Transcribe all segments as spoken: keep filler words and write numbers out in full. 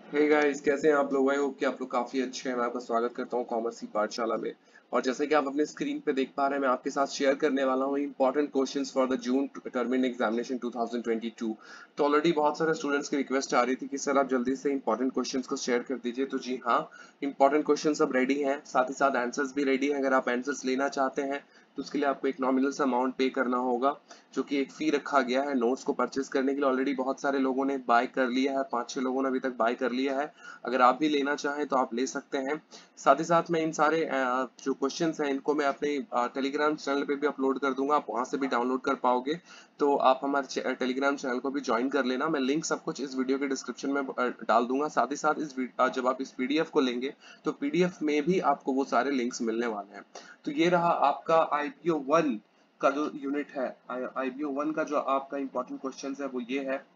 Hey guys, कैसे हैं आप लोग। आई होप कि आप लोग काफी अच्छे हैं। मैं आपका स्वागत करता हूं कॉमर्स की पाठशाला में। और जैसे कि आप अपने स्क्रीन पे देख पा रहे हैं, मैं आपके साथ शेयर करने वाला हूं important questions for the June term examination two thousand twenty two. तो ऑलरेडी बहुत सारे स्टूडेंट्स की रिक्वेस्ट आ रही थी कि सर आप जल्दी से इंपॉर्टेंट क्वेश्चंस को शेयर कर दीजिए। तो जी हाँ, इंपॉर्टेंट क्वेश्चन सब रेडी हैं, साथ ही साथ आंसर्स भी रेडी हैं। अगर आप आंसर्स लेना चाहते हैं तो उसके लिए आपको एक नॉमिनल सा अमाउंट पे करना होगा, जो कि एक फी रखा गया है नोट्स को परचेज करने के लिए। ऑलरेडी बहुत सारे लोगों ने बाय कर लिया है, पांच छह लोगों ने अभी तक बाय कर लिया है। अगर आप भी लेना चाहें तो आप ले सकते हैं। साथ ही साथ मैं इन सारे अ, जो क्वेश्चंस हैं इनको मैं अपने टेलीग्राम चैनल पे भी अपलोड कर दूंगा, आप वहां से भी डाउनलोड कर पाओगे। तो आप हमारे टेलीग्राम चैनल को भी ज्वाइन कर लेना। मैं लिंक सब कुछ इस वीडियो के डिस्क्रिप्शन में अ, डाल दूंगा। साथ ही साथ इस वीड- अ, जब आप इस पीडीएफ को लेंगे तो पीडीएफ में भी आपको वो सारे लिंक्स मिलने वाले हैं। तो ये रहा आपका आईपीओ वन का जो यूनिट है। आईपीओ वन का जो आपका इंपॉर्टेंट क्वेश्चन है वो ये है।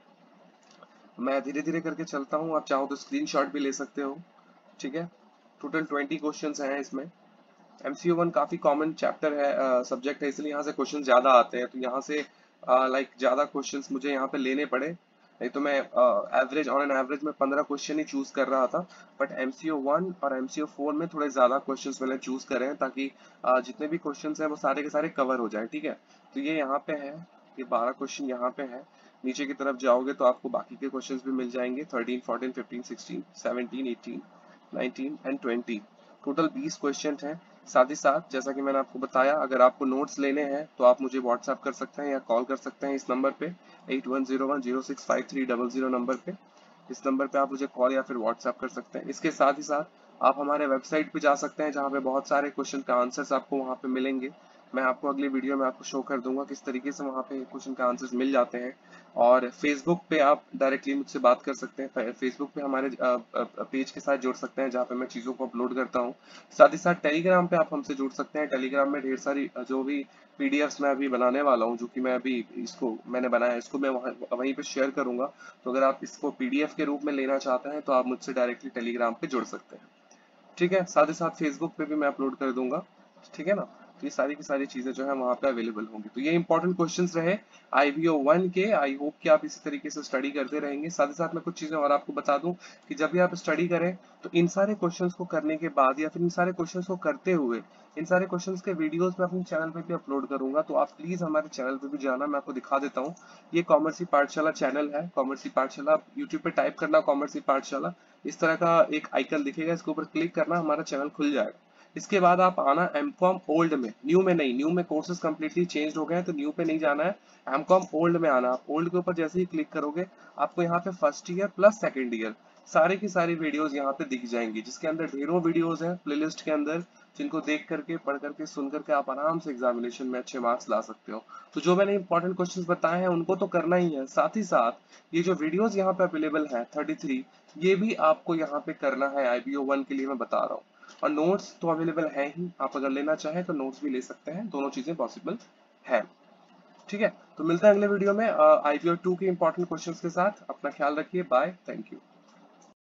मैं धीरे धीरे करके चलता हूँ, आप चाहो तो स्क्रीनशॉट भी ले सकते हो। ठीक है। टोटल ट्वेंटी क्वेश्चंस हैं इसमें। एमसीयू वन काफी कॉमन चैप्टर है, सब्जेक्ट है, इसलिए यहाँ से क्वेश्चन ज्यादा आते हैं। तो यहाँ से लाइक ज्यादा क्वेश्चंस मुझे यहाँ पे लेने पड़े, नहीं तो मैं एवरेज ऑन एन एवरेज में पंद्रह क्वेश्चन ही चूज कर रहा था। बट एमसीयू वन और एमसीयू फोर में थोड़े ज्यादा क्वेश्चंस मैंने चूज करे हैं, ताकि uh, जितने भी क्वेश्चंस हैं वो सारे के सारे कवर हो जाए। ठीक है। तो ये यहाँ पे है, ये बारह क्वेश्चन यहाँ पे है। नीचे की तरफ जाओगे तो आपको बाकी के क्वेश्चंस भी मिल जाएंगे, thirteen fourteen fifteen sixteen seventeen eighteen nineteen and twenty. Total बीस क्वेश्चन हैं। साथ ही साथ जैसा कि मैंने आपको बताया, अगर आपको नोट्स लेने हैं तो आप मुझे व्हाट्सएप कर सकते हैं या कॉल कर सकते हैं इस नंबर पे, eight one zero one zero six five three double zero number पे। इस नंबर पे आप मुझे कॉल या फिर व्हाट्सएप कर सकते हैं। इसके साथ ही साथ आप हमारे वेबसाइट पे जा सकते हैं, जहाँ पे बहुत सारे क्वेश्चन का आंसर्स आपको वहाँ पे मिलेंगे। मैं आपको अगली वीडियो में आपको शो कर दूंगा किस तरीके से वहाँ पे क्वेश्चन का आंसर्स मिल जाते हैं। और फेसबुक पे आप डायरेक्टली मुझसे बात कर सकते हैं, फेसबुक पे हमारे पेज के साथ जुड़ सकते हैं जहाँ पे मैं चीज़ों को अपलोड करता हूँ। साथ ही साथ टेलीग्राम पे आप हमसे जुड़ सकते हैं। टेलीग्राम में ढेर सारी अ, जो भी पीडीएफ्स मैं अभी बनाने वाला हूँ, जो कि मैं अभी इसको मैंने बनाया है, इसको मैं वहाँ वहीं पे शेयर करूंगा। तो अगर आप इसको पीडीएफ के रूप में लेना चाहते हैं तो आप मुझसे डायरेक्टली टेलीग्राम पे जुड़ सकते हैं। ठीक है। साथ ही साथ फेसबुक पे भी मैं अपलोड कर दूंगा। ठीक है ना। तो ये सारी की सारी चीजें जो है वहां पे अवेलेबल होंगी। तो ये इंपॉर्टेंट क्वेश्चंस रहे आईबीओ वन के। आई होप कि आप इसी तरीके से स्टडी करते रहेंगे। साथ ही साथ मैं कुछ चीजें और आपको बता दूं कि जब भी आप स्टडी करें तो इन सारे क्वेश्चंस को करने के बाद या फिर इन सारे क्वेश्चंस को करते हुए इन सारे क्वेश्चंस के वीडियोस मैं अपने चैनल पे भी अपलोड करूंगा। तो आप प्लीज हमारे चैनल पे भी जाना, मैं आपको दिखा देता हूँ। ये कॉमर्सी पाठशाला चैनल है, कॉमर्सी पाठशाला। आप यूट्यूब पे टाइप करना कॉमर्सी पाठशाला, इस तरह का एक आइकन दिखेगा, इसके ऊपर क्लिक करना, हमारा चैनल खुल जाएगा। इसके बाद आप आना एमकॉम ओल्ड में, न्यू में नहीं। न्यू में कोर्सेज कंप्लीटली चेंज हो गए हैं, तो न्यू पे नहीं जाना है, एमकॉम ओल्ड में आना। आप ओल्ड के ऊपर जैसे ही क्लिक करोगे आपको यहाँ पे first year plus second year सारे की सारी वीडियोस यहाँ पे दिख जाएंगी, जिसके अंदर ढेरों वीडियोस हैं प्लेलिस्ट के अंदर, जिनको देख करके पढ़ करके सुन करके आप आराम से एग्जामिनेशन में अच्छे मार्क्स ला सकते हो। तो जो मैंने इंपॉर्टेंट क्वेश्चंस बताए हैं उनको तो करना ही है, साथ ही साथ ये जो वीडियोस यहाँ पे अवेलेबल है थर्टी थ्री, ये भी आपको यहाँ पे करना है। आईबीओ वन के लिए मैं बता रहा हूँ। और नोट्स तो अवेलेबल है ही, आप अगर लेना चाहें तो नोट्स भी ले सकते हैं, दोनों चीजें पॉसिबल है। ठीक है। तो मिलते हैं अगले वीडियो में आईपीओ टू के इंपॉर्टेंट क्वेश्चंस के साथ। अपना ख्याल रखिए। बाय। Thank you.